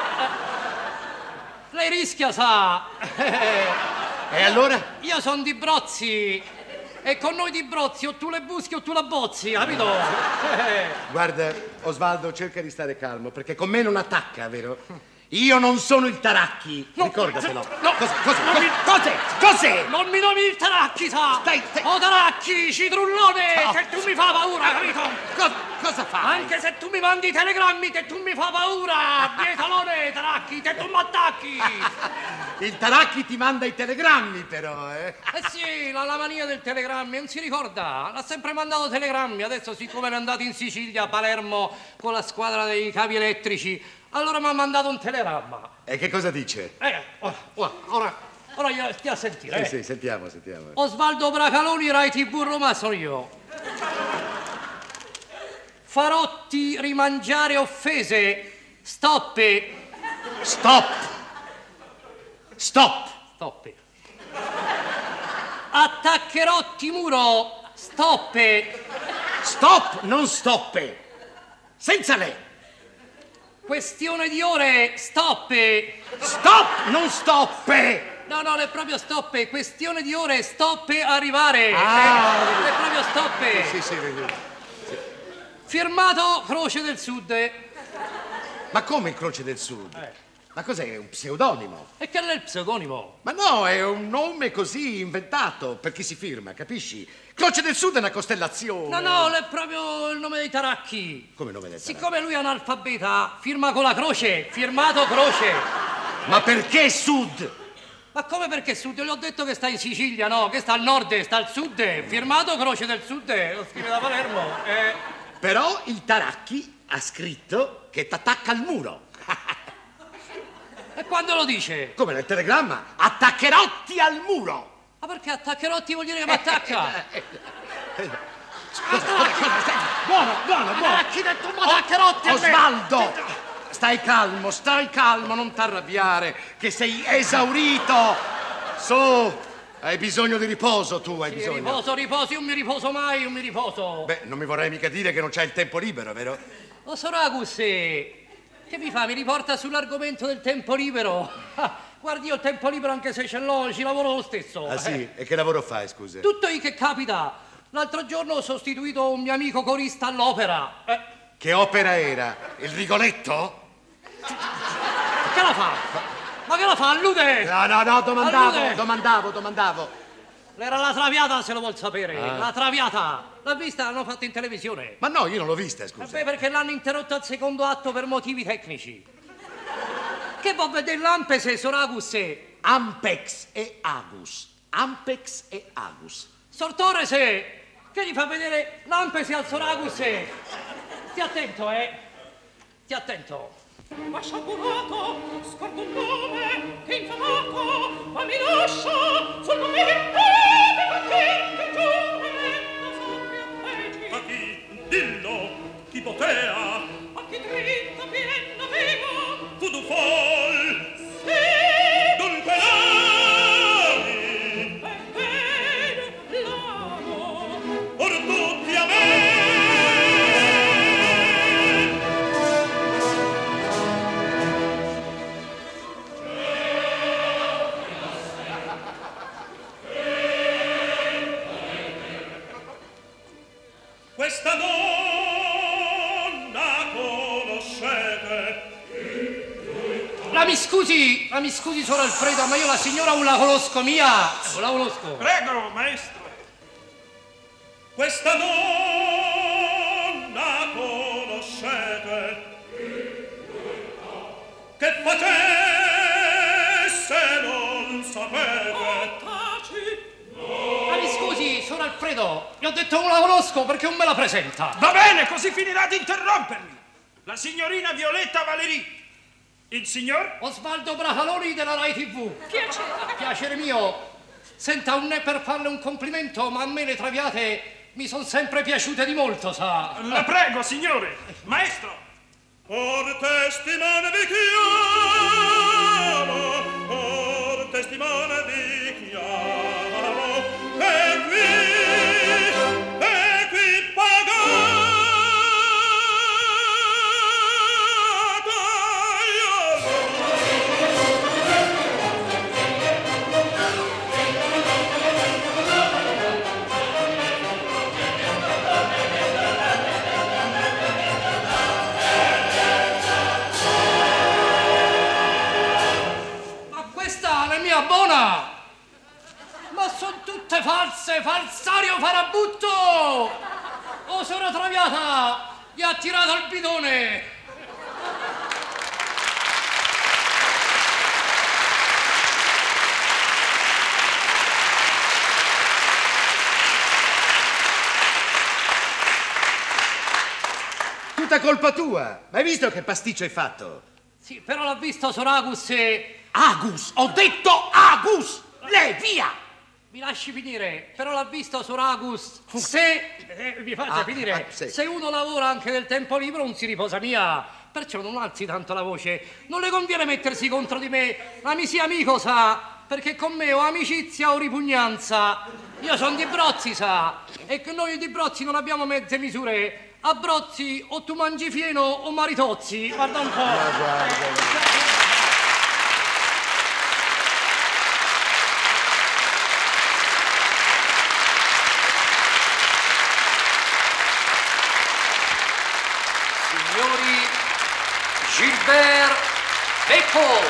lei rischia, sa. E allora? Io sono di Brozzi. E con noi di Brozzi o tu le buschi o tu la bozzi, capito? Guarda, Osvaldo, cerca di stare calmo, perché con me non attacca, vero? Io non sono il Taracchi, No, ricordatelo. no, Cosa, cosa, non mi- cos'è? Cos'è? Non mi nomi il Taracchi, sa! Stai, stai- Oh, Taracchi, citrullone, No. che tu mi fa paura, capito? Co- cosa fai? Anche se tu mi mandi i telegrammi, che tu mi fa paura! Bietalone, Taracchi, che tu mi attacchi! Il Taracchi ti manda i telegrammi, però, eh? Eh sì, la, la mania del telegrammi, non si ricorda? L'ha sempre mandato telegrammi, adesso siccome è andato in Sicilia, a Palermo, con la squadra dei cavi elettrici, allora mi ha mandato un telegramma. E che cosa dice? Eh, ora, ora, ora, ora io stia a sentire. Sì, eh. sì, sentiamo, sentiamo. Osvaldo Bracaloni, Rai tivù Roma, sono io. Farotti rimangiare offese, stoppe, Stop! Stop! stoppe. Attaccherò Timuro, stoppe. Stop, non stoppe! Senza lei! Questione di ore, stoppe. Stop, non stoppe! No, no, è proprio stoppe. Questione di ore, stoppe arrivare. Ah. Eh, è proprio stoppe. Sì, sì, vedi. Firmato Croce del Sud. Ma come il Croce del Sud? Eh. Ma cos'è? Un pseudonimo? E che è il pseudonimo? Ma no, è un nome così inventato per chi si firma, capisci? Croce del Sud è una costellazione. No, no, è proprio il nome dei Taracchi. Come nome del Taracchi? Siccome lui è analfabeta, firma con la croce, firmato Croce. Ma perché Sud? Ma come perché Sud? Gli ho detto che sta in Sicilia, no? Che sta al nord, sta al sud. Firmato Croce del Sud, lo scrive da Palermo. Eh. Però il Taracchi ha scritto che t'attacca al muro. E quando lo dice? Come nel telegramma, attaccherotti al muro. Ma perché attaccherotti vuol dire che mi attacca? Cosa, cosa, cosa, stai- buono, buono, buono. Taracchi, detto un attaccherotti a me. Osvaldo, stai calmo, stai calmo, non t'arrabbiare, che sei esaurito. Su, hai bisogno di riposo, tu hai Sì, bisogno. riposo, riposo, io mi riposo mai, io mi riposo. Beh, non mi vorrei mica dire che non c'hai il tempo libero, vero? Oh, Soragus, che mi fa? Mi riporta sull'argomento del tempo libero? Ah, guardi, io il tempo libero anche se ce l'ho, ci lavoro lo stesso. Ah sì? Eh. E che lavoro fai, scusa? Tutto io che capita. L'altro giorno ho sostituito un mio amico corista all'opera. Eh. Che opera era? Il Rigoletto? Che la fa? Ma che la fa? Allude! No, no, no, domandavo, Allude! domandavo, domandavo. Era la Traviata, se lo vuol sapere. Ah. La Traviata. L'ha vista? L'hanno fatta in televisione. Ma no, io non l'ho vista, scusa. Eh beh, perché l'hanno interrotta al secondo atto per motivi tecnici. Che vuol vedere l'Ampese, Soragus? Ampex e Agus. Ampex e Agus. Sortore, se... Che gli fa vedere l'Ampese al Soragus? Stia attento, eh. Stia attento. Ma sciagurato, scordo un nome che infamato, ma mi lascia sul momento di partire giù. A chi? Dillo! Chi potea? A chi dritto pieno vivo? Tu du fol! Sì! Dunque l'ami! Per bene l'amo! Or tutti a me! Questa donna conoscete? La mi scusi, la mi scusi, Sor Alfredo, ma io la signora non la conosco mia. Non la conosco. Prego, maestro. Questa donna conoscete? Che facesse non sapete? La mi scusi, Sor Alfredo, gli ho detto non la conosco perché non me la presenta. Va bene, così finirà di interrompermi. La signorina Violetta Valerie. Il signor? Osvaldo Bracaloni della Rai tivù. Piacere. Piacere mio. Senta, non è per farle un complimento, ma a me le Traviate mi sono sempre piaciute di molto, sa. La prego, signore. Maestro. Or testimone vi chiamo, or testimone vi chiamo, e qui, e qui pagata io. Buona! Ma sono tutte false, falsario farabutto! Oh, sono Traviata! Gli ha tirato il bidone! Tutta colpa tua. Ma hai visto che pasticcio hai fatto? Sì, però l'ha visto Soragus e... Agus! Ho detto Agus! Lei, via! Mi lasci finire, però l'ha visto Soragus. Se... Eh, mi faccia Ah, finire. ah, sì. Se uno lavora anche nel tempo libero non si riposa mia. Perciò non alzi tanto la voce. Non le conviene mettersi contro di me. Ma mi sia amico, sa. Perché con me o amicizia o ripugnanza. Io sono di Brozzi, sa. E che noi di Brozzi non abbiamo mezze misure. A Brozzi o tu mangi fieno o maritozzi. Guarda un po'. Ah, guarda. Signori, Gilbert Bécaud.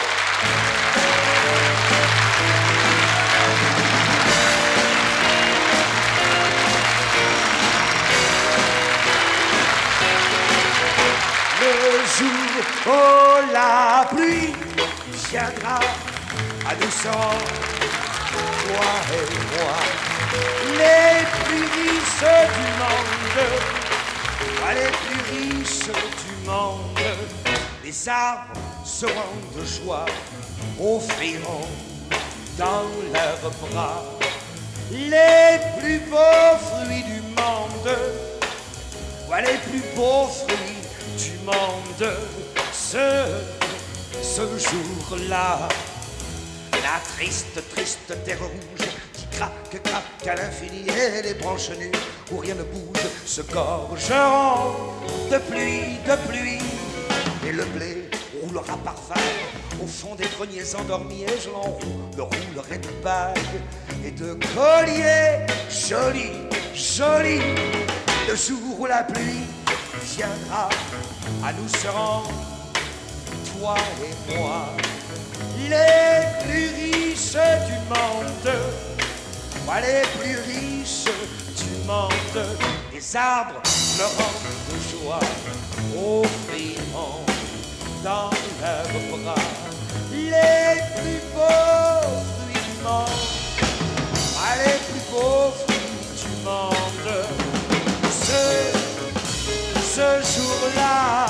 Le jour où la pluie viendra adoucissant toi et moi, les plus riches du monde, toi les plus riches du monde, les arbres seront de joie, offriront dans leurs bras les plus beaux fruits du monde. Toi les plus beaux fruits du monde ce, ce jour-là, la triste, triste terre rouge qui craque, craque à l'infini, et les branches nues où rien ne bouge se gorgeront de pluie, de pluie, et le blé roulera par vagues au fond des greniers endormis, et je l'enroule, le roulerai de bagues et de colliers jolis, jolis. Le jour où la pluie viendra, à nous serons, toi et moi, les plus riches du monde, moi les plus riches du monde. Les arbres pleurant de joie, offriront dans leurs bras les plus beaux fruits du monde, moi les plus beaux fruits du monde. Ce, ce jour-là,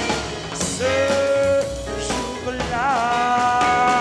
ce jour-là.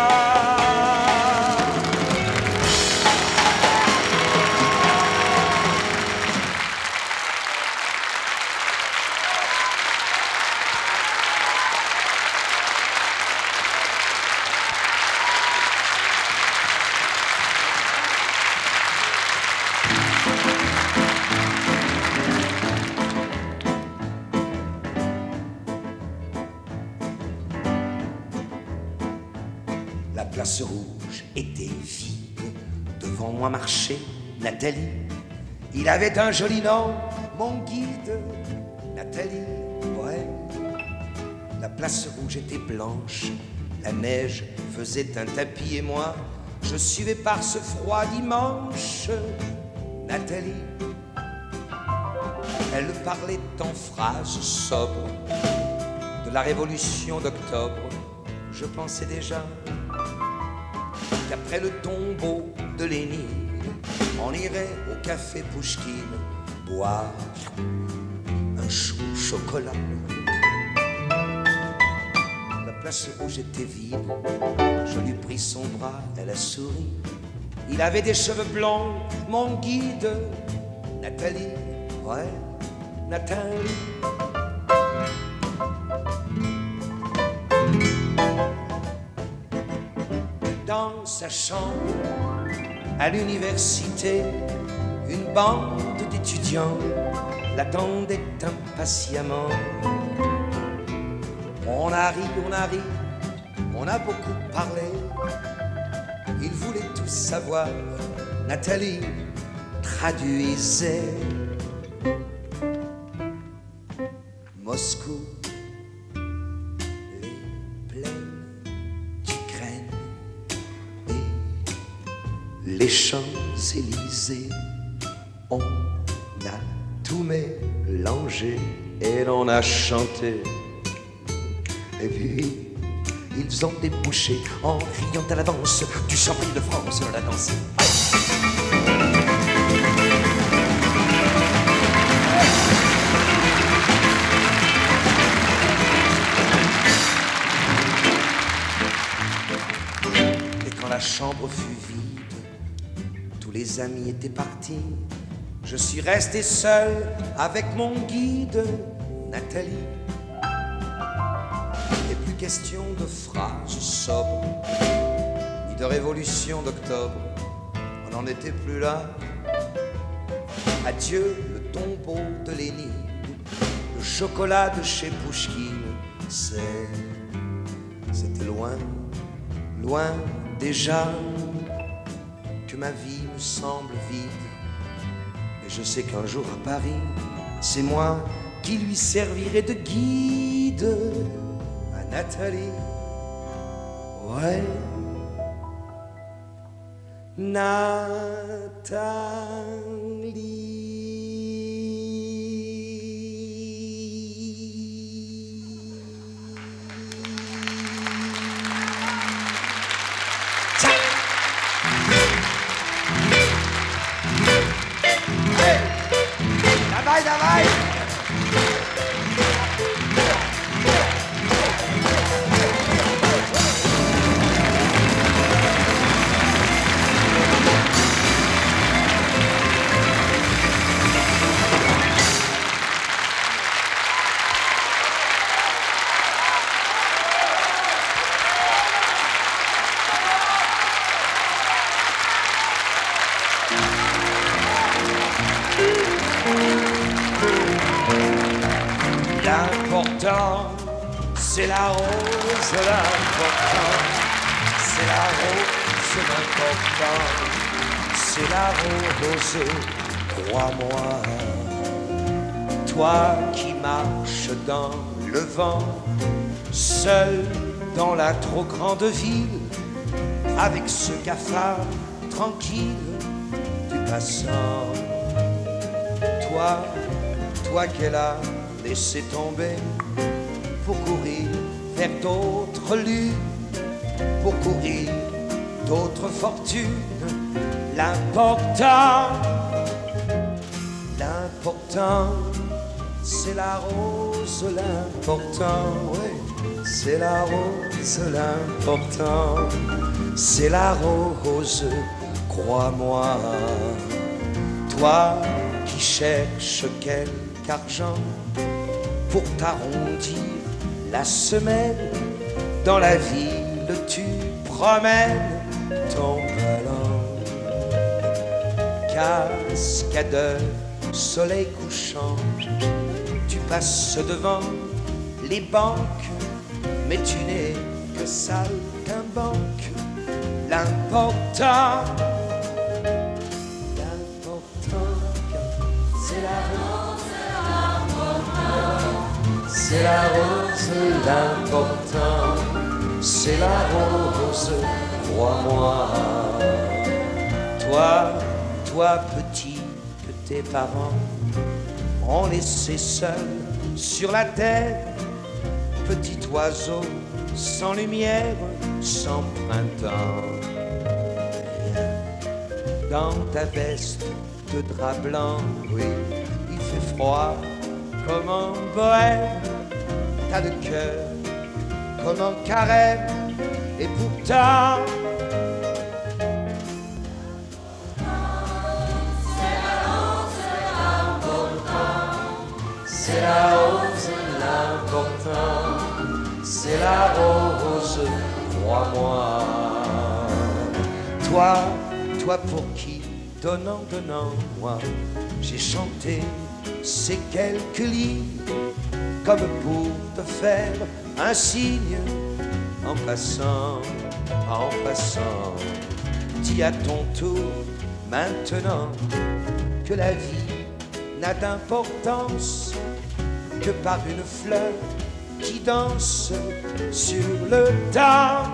La place rouge était vide. Devant moi marchait Nathalie. Il avait un joli nom, mon guide. Nathalie, ouais. La place rouge était blanche. La neige faisait un tapis et moi, je suivais par ce froid dimanche. Nathalie, elle parlait en phrases sobres de la révolution d'octobre. Je pensais déjà qu'après le tombeau de Lénine, on irait au café Pouchkine boire un chaud chocolat. La place rouge était vide, je lui pris son bras, elle a souri. Il avait des cheveux blonds, mon guide. Nathalie, ouais, Nathalie. Dans sa chambre, à l'université, une bande d'étudiants l'attendait impatiemment. On a ri, on a ri, on a beaucoup parlé. Ils voulaient tous savoir, Nathalie traduisait. Moscou, les plaines d'Ukraine et les Champs-Élysées. On a tout mélangé et l'on a chanté. Et puis, ils ont débouché en riant à la danse du champagne de France, on a dansé. Et quand la chambre fut vide, tous les amis étaient partis. Je suis resté seul avec mon guide, Nathalie. Question de phrases sobres, ni de révolution d'octobre, on n'en était plus là. Adieu le tombeau de Lénine, le chocolat de chez Pouchkine, c'est, c'était loin, loin déjà, que ma vie me semble vide. Et je sais qu'un jour à Paris, c'est moi qui lui servirai de guide. Nathalie, ouais, Nathalie. Tiens. Hey, давай, давай. c'est la rose l'important, c'est la rose l'important, c'est la rose, crois-moi. Toi qui marches dans le vent, seul dans la trop grande ville, avec ce cafard tranquille du passant. Toi, toi qu'elle a laissé tomber pour courir vers d'autres lunes, pour courir d'autres fortunes. L'important, l'important, c'est la rose, l'important, oui, c'est la rose, l'important, c'est la rose, crois-moi. Toi qui cherches quelque argent pour t'arrondir la semaine, dans la ville tu promènes ton ballon. Cascadeur, soleil couchant, tu passes devant les banques, mais tu n'es que saltimbanque. L'important, l'important, c'est la rose, l'important, c'est la rose, l'important, c'est la rose, crois-moi. Toi, toi petit, que tes parents ont laissé seul sur la terre, petit oiseau sans lumière, sans printemps. Dans ta veste de drap blanc, oui, il fait froid comme en Bohème. T'as le cœur comme en Carême, et pourtant c'est la rose l'important, c'est la rose, crois-moi. Toi, toi pour qui, donnant, donnant, moi, j'ai chanté ces quelques lignes, comme pour te faire un signe, en passant, en passant. Dis à ton tour, maintenant, que la vie n'a d'importance que par une fleur qui danse sur le temps.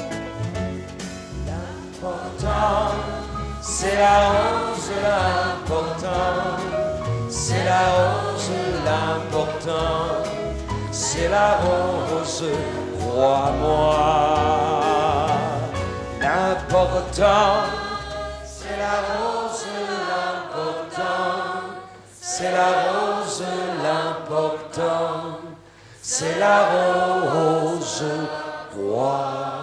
L'important, c'est la rose, l'important, c'est la rose, l'important, c'est la rose, crois-moi. L'important, c'est la rose, l'important, c'est la rose, l'important, c'est la rose, crois-moi.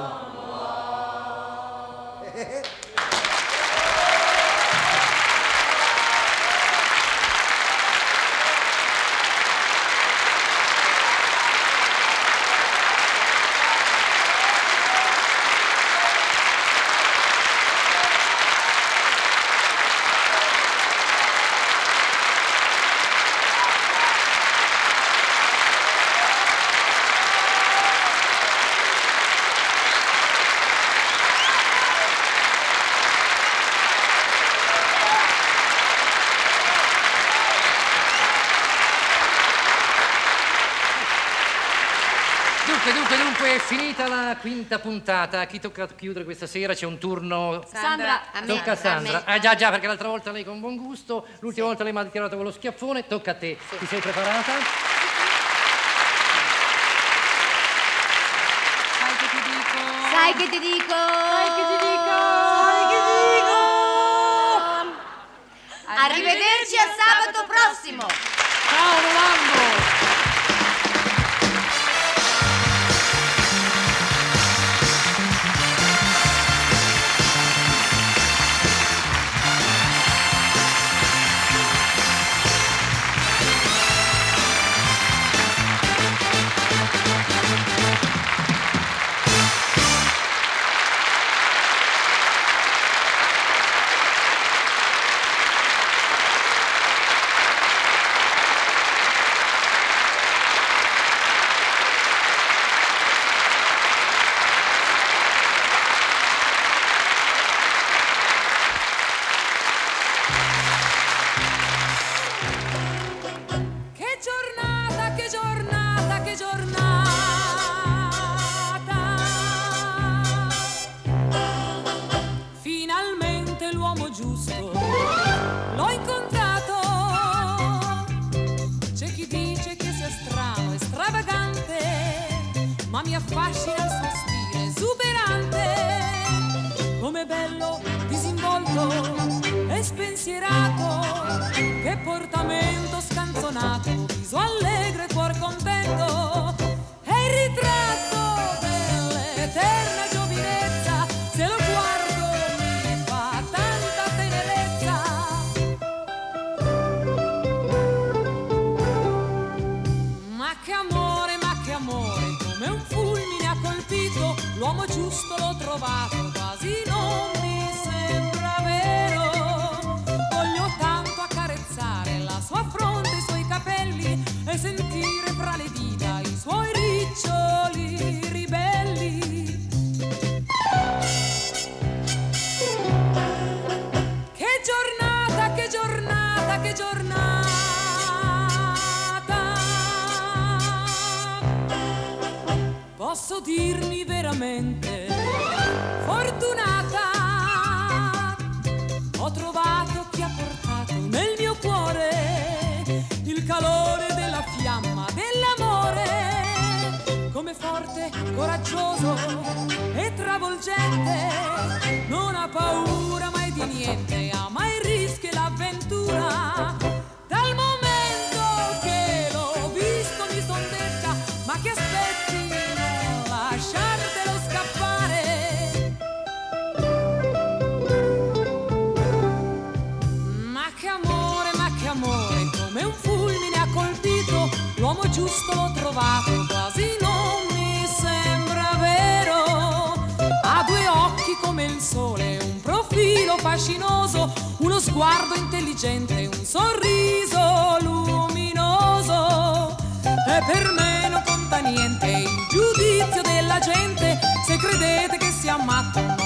Dunque, dunque, dunque, è finita la quinta puntata. A chi tocca chiudere questa sera? C'è un turno... Sandra, a me. Tocca a Sandra. Ah già, già, perché l'altra volta lei con buon gusto, l'ultima volta lei mi ha tirato con lo schiaffone. Tocca a te. Sì. Ti sei preparata? Sai che ti dico? Sai che ti dico? Sai che ti dico? Sai che ti dico? Arrivederci a sabato prossimo. Ciao Rolando! mi affascina il suo stile esuberante, come bello, disinvolto e spensierato, che portamento scanzonato, viso allegro e cuor contento, è il ritratto dell'eterna giovinezza, se lo guardo mi fa tanta tenerezza. Ma che amore, ma che amore, come un fulmine ha colpito, l'uomo giusto l'ho trovato, quasi non mi sembra vero. Voglio tanto accarezzare la sua fronte, i suoi capelli e sentire fra le dita i suoi riccioli ribelli. Che giornata, che giornata, che giornata. Posso dirmi veramente fortunata. Ho trovato chi ha portato nel mio cuore il calore della fiamma dell'amore, come forte, coraggioso e travolgente, non ha paura mai di niente, ama il rischio e l'avventura. Dal momento che l'ho visto mi son detta, ma che aspetti, non lasciartelo scappare. Ma che amore, ma che amore, come un fulmine ha colpito, l'uomo giusto l'ho trovato, quasi non mi sembra vero. Ha due occhi come il sole, un profilo fascinoso, uno sguardo intelligente, un sorriso luminoso. E per me non conta niente il giudizio della gente, se credete che sia matto